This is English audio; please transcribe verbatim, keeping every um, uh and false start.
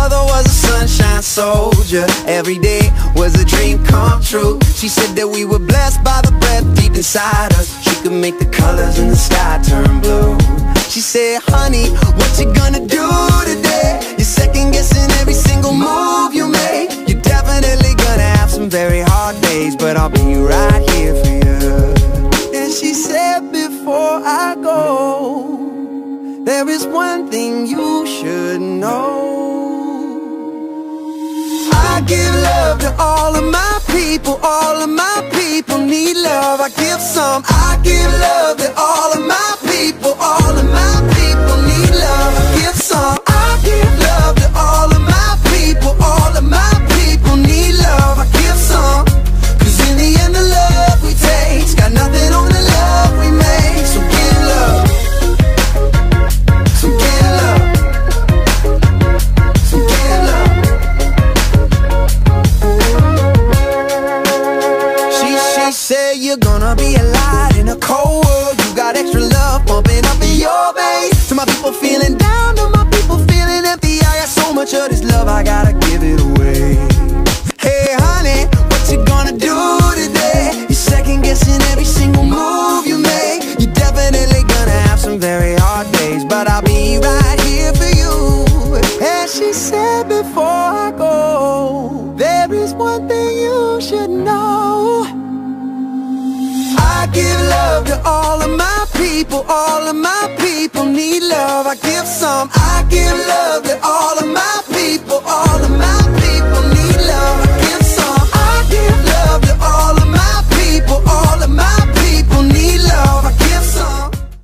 mother was a sunshine soldier. Every day was a dream come true. She said that we were blessed by the breath deep inside us. She could make the colors in the sky turn blue. She said, honey, what you gonna do today? You're second guessing every single move you make. You're definitely gonna have some very hard days, but I'll be right here for you. And she said, before I go, there is one thing you should know. I give love to all of my people. All of my people need love. I give some. I give love to all of my people. All of my people need love. I give some. I give love to all of my people. All of my people need love. I give some. Cause in the end the love we take's got nothing on the love we make. So give love. So give love. So give love. She, she said you're gonna be a light in a cold world. You got extra love pumping up in your veins. To my people feeling down, to my people feeling empty, I got so much of this love, I gotta give it away. Hey honey, what you gonna do today? You're second guessing every single move you make. You're definitely gonna have some very hard days, but I'll be right here for you. And she said, before I go, there is one thing you should know. I give love to all of my people. All of my people need love. I give some. I give love to all of my people.